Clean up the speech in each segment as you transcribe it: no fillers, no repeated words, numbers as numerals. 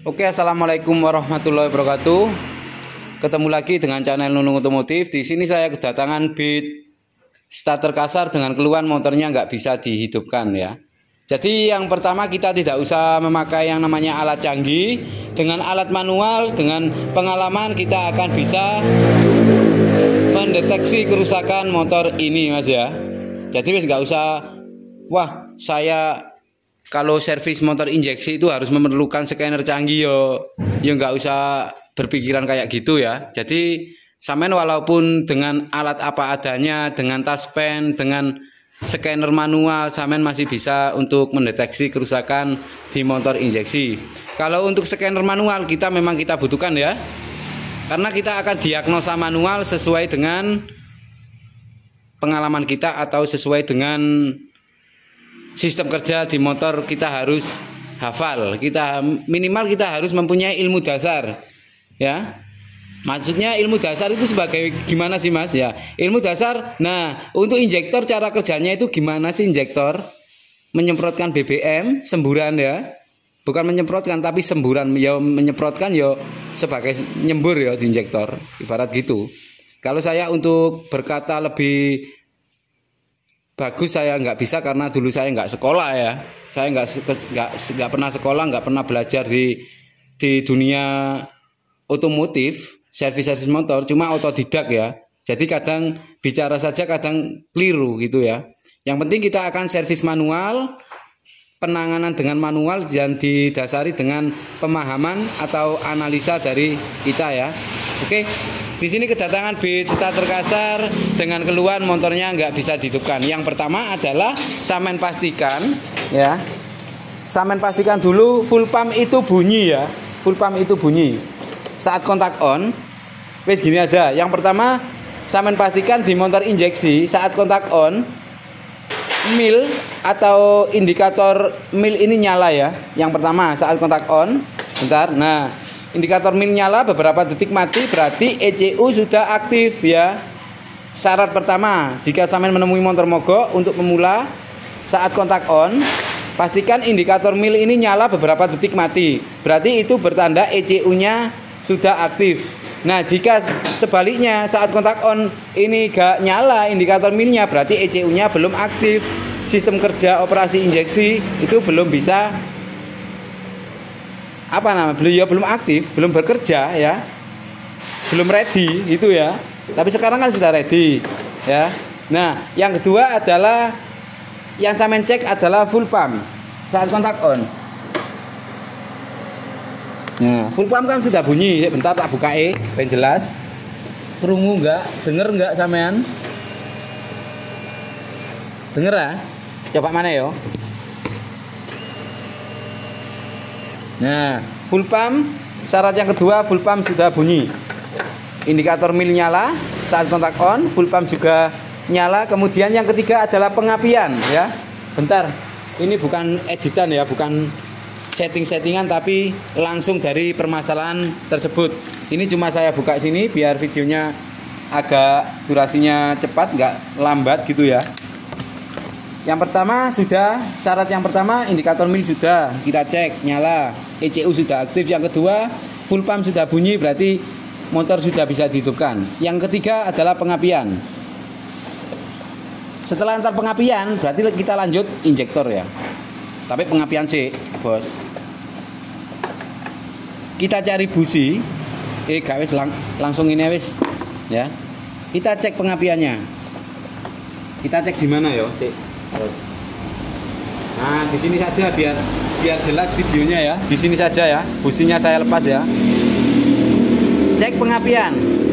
Oke, assalamualaikum warahmatullahi wabarakatuh. Ketemu lagi dengan channel Nunung Otomotif. Di sini saya kedatangan Beat starter kasar dengan keluhan motornya nggak bisa dihidupkan ya. Jadi yang pertama kita tidak usah memakai yang namanya alat canggih. Dengan alat manual, dengan pengalaman kita akan bisa mendeteksi kerusakan motor ini, Mas ya. Jadi nggak usah, wah saya kalau servis motor injeksi itu harus memerlukan scanner canggih yo nggak usah berpikiran kayak gitu ya. Jadi sampean walaupun dengan alat apa adanya, dengan taspen, dengan scanner manual, sampean masih bisa untuk mendeteksi kerusakan di motor injeksi. Kalau untuk scanner manual kita memang kita butuhkan ya, karena kita akan diagnosa manual sesuai dengan pengalaman kita atau sesuai dengan sistem kerja di motor. Kita harus hafal, kita minimal kita harus mempunyai ilmu dasar ya. Maksudnya ilmu dasar itu sebagai gimana sih Mas ya? Ilmu dasar. Nah, untuk injektor cara kerjanya itu gimana sih injektor? Menyemprotkan BBM semburan ya. Bukan menyemprotkan tapi semburan ya, menyemprotkan ya sebagai nyembur ya di injektor. Ibarat gitu. Kalau saya untuk berkata lebih bagus saya nggak bisa karena dulu saya nggak sekolah ya. Saya nggak pernah sekolah, nggak pernah belajar di dunia otomotif, servis motor, cuma otodidak ya. Jadi kadang bicara saja kadang keliru gitu ya. Yang penting kita akan servis manual, penanganan dengan manual dan didasari dengan pemahaman atau analisa dari kita ya. Oke. Di sini kedatangan Beat starter kasar dengan keluhan motornya nggak bisa dihidupkan. Yang pertama adalah samen pastikan ya. Samen pastikan dulu full pump itu bunyi ya. Full pump itu bunyi saat kontak on. Wes gini aja. Yang pertama samen pastikan di motor injeksi saat kontak on mil atau indikator mil ini nyala ya. Yang pertama saat kontak on. Bentar. Nah, indikator mil nyala beberapa detik mati berarti ECU sudah aktif ya. Syarat pertama, jika sampean menemui motor mogok untuk pemula saat kontak on, pastikan indikator mil ini nyala beberapa detik mati. Berarti itu bertanda ECU-nya sudah aktif. Nah, jika sebaliknya saat kontak on ini gak nyala indikator milnya, berarti ECU-nya belum aktif. Sistem kerja operasi injeksi itu belum bisa belum aktif, belum bekerja ya, belum ready gitu ya. Tapi sekarang kan sudah ready ya. Nah, yang kedua adalah yang saya cek adalah full pump saat kontak on. Nah, full pump kan sudah bunyi. Bentar tak buka ben jelas. Perungu enggak? Denger enggak sampean? Denger ah? Coba mana yo? Nah, full pump, syarat yang kedua full pump sudah bunyi. Indikator mil nyala saat kontak on, full pump juga nyala. Kemudian yang ketiga adalah pengapian ya. Bentar, ini bukan editan ya, bukan setting-settingan tapi langsung dari permasalahan tersebut. Ini cuma saya buka sini biar videonya agak durasinya cepat, nggak lambat gitu ya. Yang pertama sudah, syarat yang pertama indikator mil sudah kita cek nyala, ECU sudah aktif. Yang kedua full pump sudah bunyi berarti motor sudah bisa dihidupkan. Yang ketiga adalah pengapian. Setelah antar pengapian berarti kita lanjut injektor ya. Tapi pengapian sih bos. Kita cari busi, gak wis langsung ini wis ya. Kita cek pengapiannya. Kita cek di mana ya sih? Terus. Nah, di sini saja biar jelas videonya ya. Di sini saja ya. Businya saya lepas ya. Cek pengapian.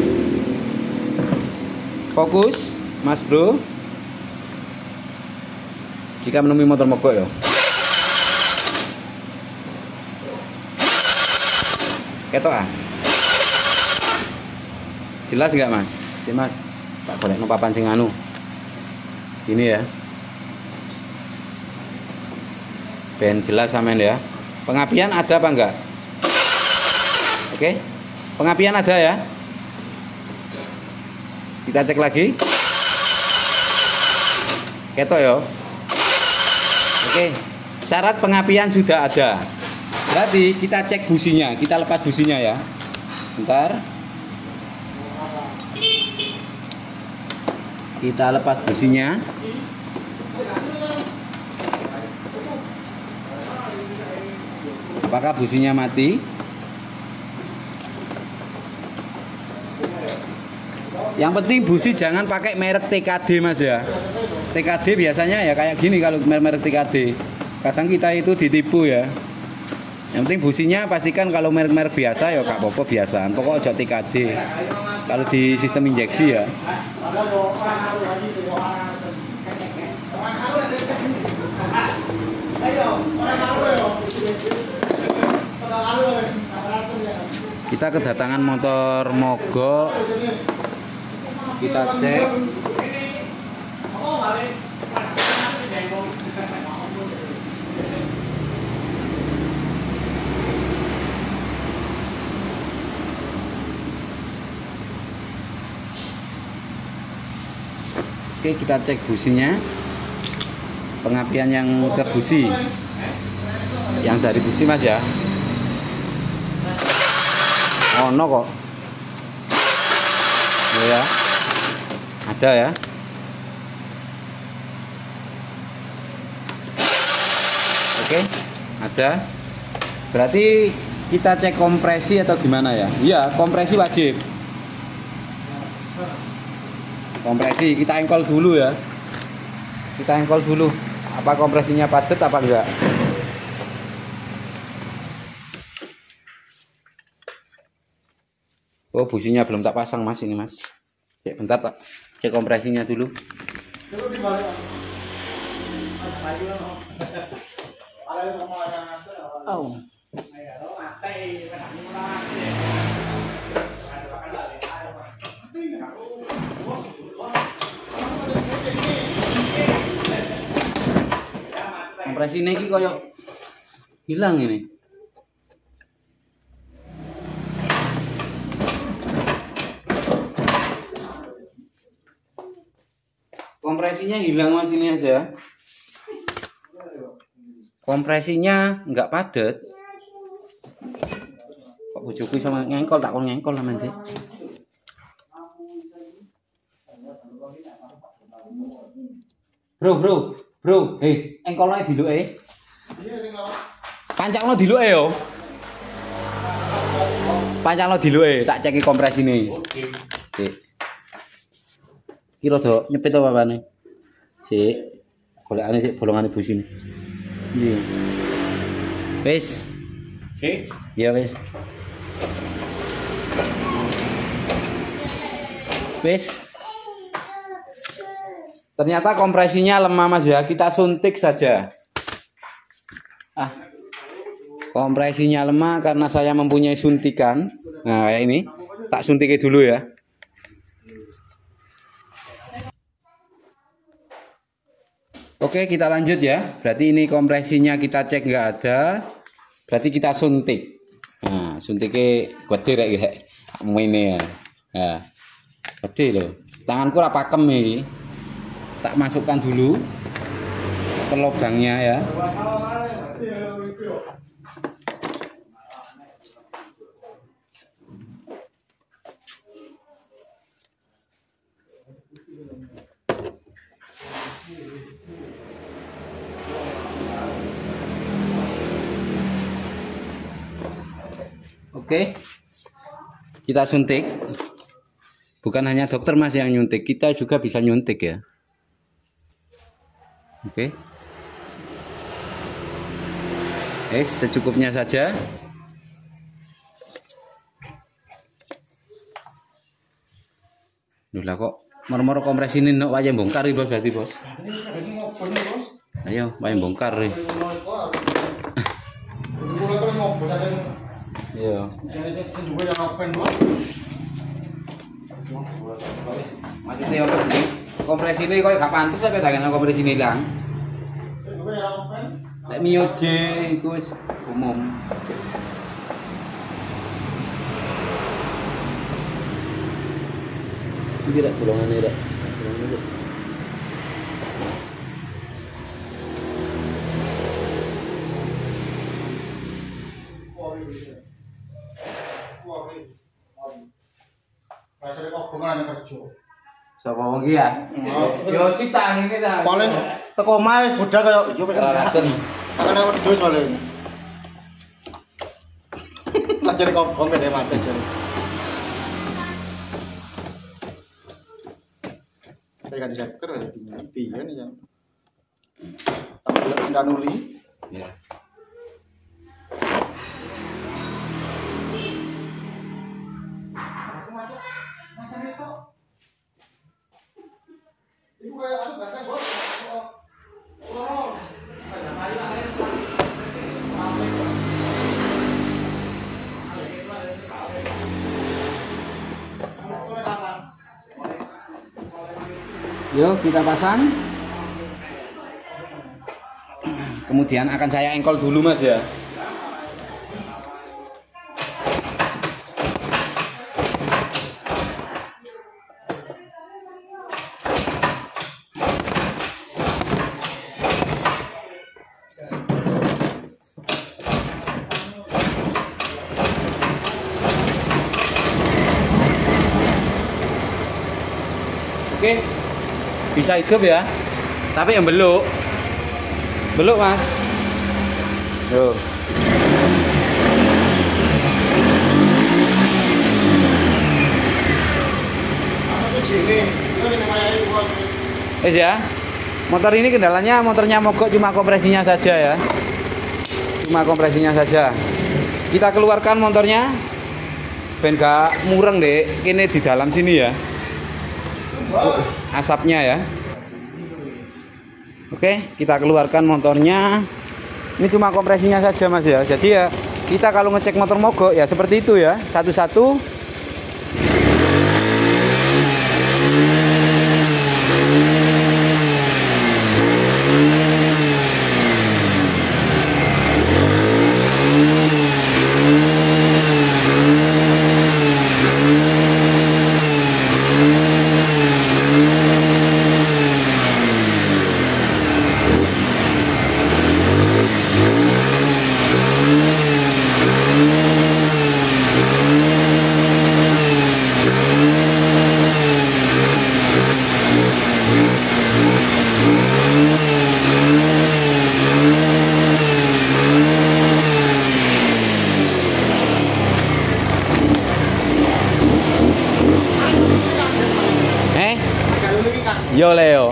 Fokus, Mas Bro. Jika menemui motor mogok ya. Ketok ah. Jelas enggak, Mas? Si Mas, tak golek no papan sing anu. Ini ya. Ben jelas sampean ya. Pengapian ada apa enggak? Oke. Pengapian ada ya. Kita cek lagi. Ketok ya. Oke. Syarat pengapian sudah ada. Berarti kita cek businya, kita lepas businya ya. Bentar. Kita lepas businya. Apakah businya mati? Yang penting busi jangan pakai merek TKD Mas ya. TKD biasanya ya kayak gini kalau merek TKD. Kadang kita itu ditipu ya. Yang penting businya pastikan kalau merek-merek biasa ya gak apa-apa biasaan. Pokok ojo TKD. Kalau di sistem injeksi ya. Kita kedatangan motor mogok. Kita cek. Oke, kita cek businya. Pengapian yang ke busi. Yang dari busi Mas ya. Oh no kok. Ya. Ada ya. Oke, ada. Berarti kita cek kompresi atau gimana ya? Iya, kompresi wajib. Kompresi kita engkol dulu ya. Kita engkol dulu. Apa kompresinya padat apa enggak? Oh, businya belum tak pasang Mas ini Mas. Cek bentar tak cek kompresinya dulu. Oh. Kompresi ini koyo hilang ini. Kompresinya hilang Mas ini aja. Kompresinya enggak padat. Kok bojoku sama ngengkol tak kon ngengkol lah nanti. Bro, hei, engkolnya diluke. Pancakno diluke yo. Pancakno diluke, tak ceki kompresine. Oke. Kira do nyepit apa bapane? Sik. Golekane sik bolongane busine. Iya. Wis. Sik. Iya wis. Wis. Ternyata kompresinya lemah Mas ya, kita suntik saja. Kompresinya lemah karena saya mempunyai suntikan. Nah, kayak ini. Tak suntiknya dulu ya. Oke, kita lanjut ya. Berarti ini kompresinya kita cek nggak ada. Berarti kita suntik. Nah, suntiknya gede rek ini ya. Nah, gede loh. Tanganku ora pakem nih. Tak masukkan dulu ke lubangnya ya. Oke, kita suntik. Bukan hanya dokter Mas yang nyuntik, kita juga bisa nyuntik ya. Oke. Secukupnya saja. Duh lah kok moro-moro kompresi ini nok wayang bongkar iki Bos berarti Bos. Ayo, wayang bongkar iki. Iya. Maksudnya apa ini? Kompresi ini kok gak pantes apa dagangan kompresi ini hilang. Lek mioje iku wis umum. Iki rek bolongane rek. Sapa wong iki ya? Yo sitang iki ta. Paling teko omah wis budal kaya yo pengen. Rasen. Tekan wedhus paling. Lajar kok komen macet jare. Saya kan diseker piye nih ya. Tapi tidak nuli. Ya. Yuk kita pasang. Kemudian akan saya engkol dulu mas ya. Oke, bisa hidup ya, tapi yang beluk mas. Tuh. Ya, motor ini kendalanya motornya mogok, cuma kompresinya saja ya, cuma kompresinya saja. Kita keluarkan motornya, ben gak mureng deh, ini di dalam sini ya. Asapnya ya. Oke, kita keluarkan motornya. Ini cuma kompresinya saja mas ya. Jadi ya kita kalau ngecek motor mogok ya seperti itu ya, satu-satu. Yo Leo.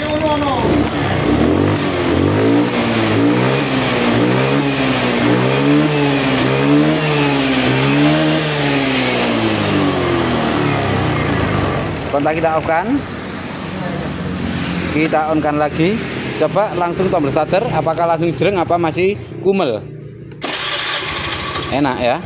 Kontak kita off-kan. Kita on-kan lagi. Coba langsung tombol starter, apakah langsung jreng apa masih kumel? Enak ya.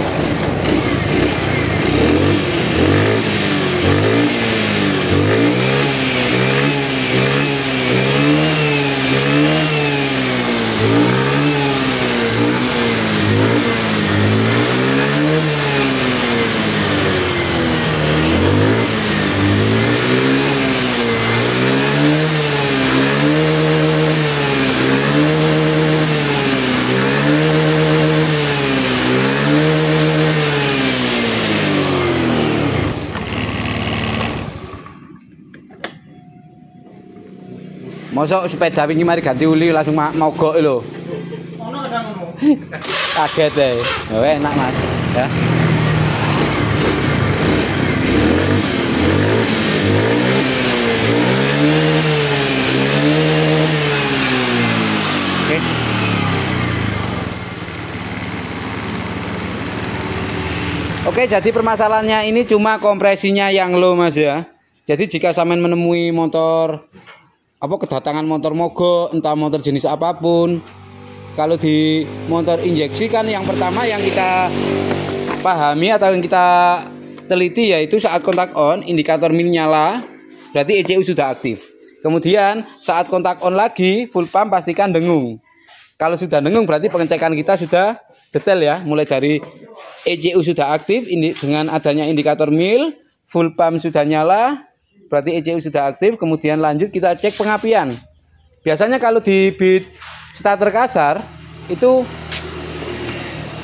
Mosok sepeda wingi mari ganti uli langsung mogok lho. Ono kadang ngono. Kaget deh. Enak Mas, ya. Oke. Oke, jadi permasalahannya ini cuma kompresinya yang low Mas ya. Jadi jika sampean menemui motor kedatangan motor mogok, entah motor jenis apapun, kalau di motor injeksi kan yang pertama yang kita pahami atau yang kita teliti yaitu saat kontak on indikator mil nyala, berarti ECU sudah aktif. Kemudian saat kontak on lagi full pump pastikan dengung. Kalau sudah dengung berarti pengecekan kita sudah detail ya, mulai dari ECU sudah aktif dengan adanya indikator mil, full pump sudah nyala, berarti ECU sudah aktif. Kemudian lanjut kita cek pengapian. Biasanya kalau di beat starter kasar itu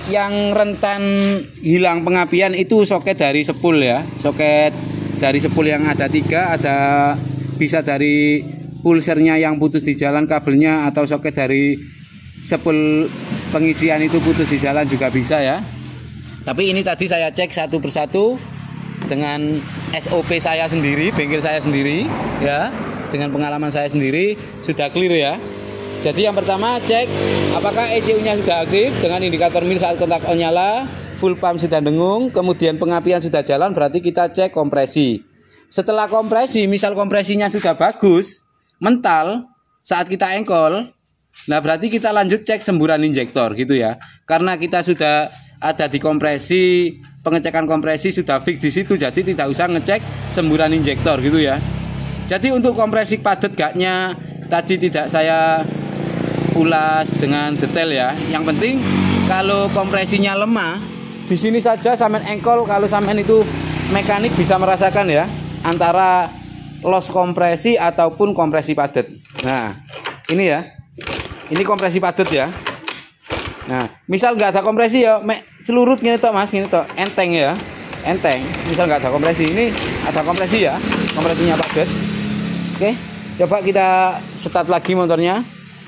yang rentan hilang pengapian itu soket dari sepul ya. Soket dari sepul yang ada 3, ada bisa dari pulsernya yang putus di jalan kabelnya, atau soket dari sepul pengisian itu putus di jalan juga bisa ya. Tapi ini tadi saya cek satu persatu dengan SOP saya sendiri, bengkel saya sendiri ya, dengan pengalaman saya sendiri sudah clear ya. Jadi yang pertama cek apakah ECU-nya sudah aktif dengan indikator mil saat kontak on nyala, full pump sudah dengung, kemudian pengapian sudah jalan, berarti kita cek kompresi. Setelah kompresi, misal kompresinya sudah bagus, mental saat kita engkol, nah berarti kita lanjut cek semburan injektor gitu ya. Karena kita sudah ada di kompresi, pengecekan kompresi sudah fix di situ, jadi tidak usah ngecek semburan injektor gitu ya. Jadi untuk kompresi padat gaknya tadi tidak saya ulas dengan detail ya. Yang penting kalau kompresinya lemah, di sini saja sampean engkol, kalau sampean itu mekanik bisa merasakan ya antara loss kompresi ataupun kompresi padat. Nah, ini ya. Ini kompresi padat ya. Nah, misal nggak ada kompresi ya, selurut gini tok Mas, gini tok, enteng ya. Enteng. Misal nggak ada kompresi, ini ada kompresi ya. Kompresinya padat. Oke, coba kita start lagi motornya.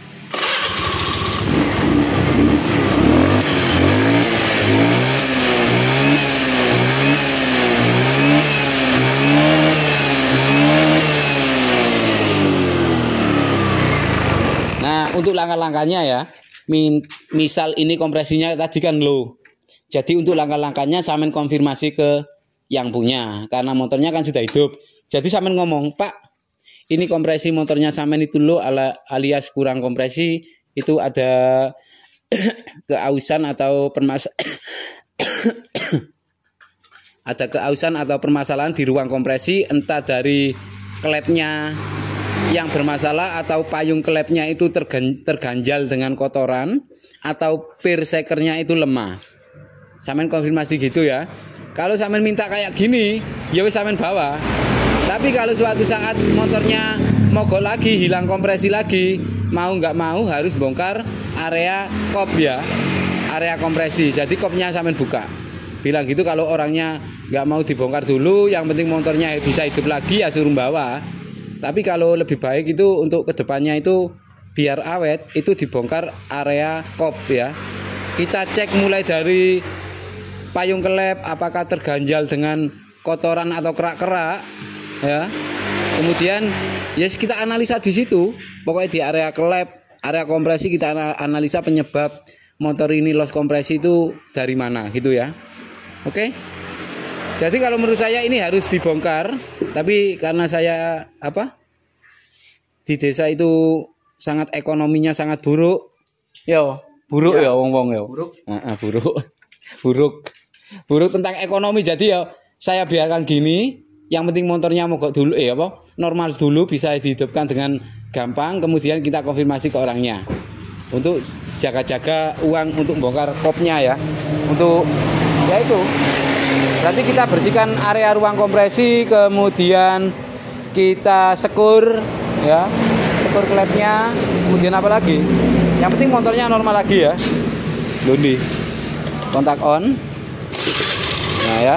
Nah, untuk langkah-langkahnya ya, misal ini kompresinya tadi kan low. Jadi untuk langkah-langkahnya sampean konfirmasi ke yang punya, karena motornya kan sudah hidup. Jadi sampean ngomong, Pak, ini kompresi motornya sampean itu low alias kurang kompresi, itu ada keausan atau ada keausan atau permasalahan di ruang kompresi, entah dari klepnya yang bermasalah atau payung klepnya itu terganjal dengan kotoran atau peer shakernya itu lemah. Sampean konfirmasi gitu ya. Kalau sampean minta kayak gini, ya wis sampean bawa. Tapi kalau suatu saat motornya mogok lagi, hilang kompresi lagi, mau nggak mau harus bongkar area kop ya, area kompresi. Jadi kopnya sampean buka. Bilang gitu kalau orangnya nggak mau dibongkar dulu, yang penting motornya bisa hidup lagi ya suruh bawa. Tapi kalau lebih baik itu untuk kedepannya itu biar awet, itu dibongkar area kop ya. Kita cek mulai dari payung kelep apakah terganjal dengan kotoran atau kerak-kerak ya. Kemudian ya kita analisa di situ. Pokoknya di area kelep, area kompresi kita analisa penyebab motor ini loss kompresi itu dari mana gitu ya. Oke. Jadi kalau menurut saya ini harus dibongkar, tapi karena saya di desa itu sangat ekonominya sangat buruk. Buruk ya wong-wong ya. Buruk tentang ekonomi, jadi ya saya biarkan gini. Yang penting motornya mogok dulu normal dulu, bisa dihidupkan dengan gampang, kemudian kita konfirmasi ke orangnya. Untuk jaga-jaga uang untuk bongkar kopnya ya. Untuk ya itu. Berarti kita bersihkan area ruang kompresi, kemudian kita sekur ya, sekur klepnya, kemudian apa lagi? Yang penting motornya normal lagi ya. Lundi. Kontak on. Nah ya.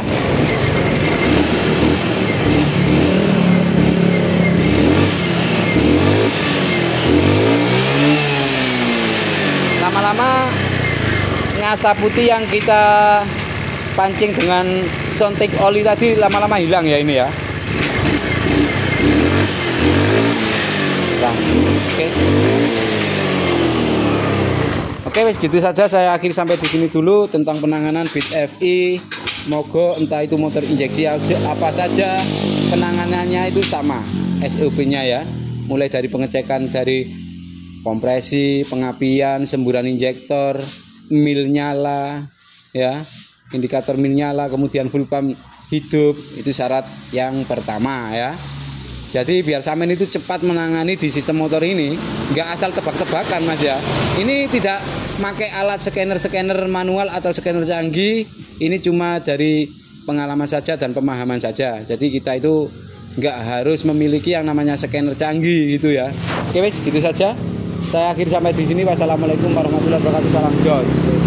Lama-lama ngasa putih yang kita pancing dengan sontik oli tadi lama-lama hilang ya ini ya. Nah, oke, wes gitu saja, saya akhiri sampai di sini dulu tentang penanganan Beat FI mogok, entah itu motor injeksi apa saja, penanganannya itu sama SOP-nya ya. Mulai dari pengecekan dari kompresi, pengapian, semburan injektor, mil nyala ya. Indikator mil nyala, kemudian full pump hidup, itu syarat yang pertama ya. Jadi biar sampean itu cepat menangani di sistem motor ini, nggak asal tebak-tebakan Mas ya. Ini tidak pakai alat scanner manual atau scanner canggih, ini cuma dari pengalaman saja dan pemahaman saja. Jadi kita itu nggak harus memiliki yang namanya scanner canggih gitu ya. Oke wes, gitu saja. Saya akhiri sampai di sini. Wassalamualaikum warahmatullahi wabarakatuh. Salam jos.